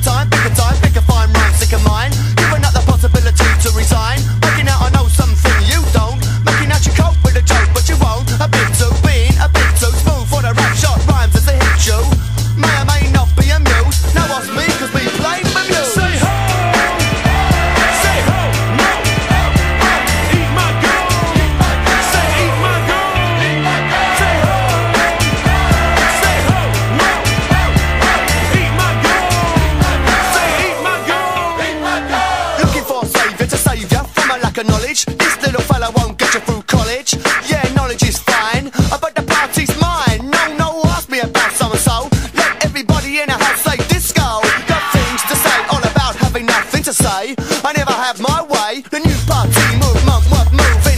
time, pick a fine rhyme, sick of mine. Giving up the possibility to resign. Making out I know something you don't. Making out you cope with a joke, but you won't. A bit too being, a bit too smooth for the rap shot rhymes as they hit you. May or may not be amused. Now ask me, cause we play with you. Say ho! Say ho! No! Eat my girl! Say eat my girl! Say ho! Say ho! No! Eat my girl! Say eat my girl! Looking for a saviour to save ya from a lack of knowledge. This little fella won't get you through college. Yeah, knowledge is fine, but the party's mine. No, ask me about so-and-so. Let everybody in the house say disco. Got things to say, all about having nothing to say. I never have my way. The new party movement, moving.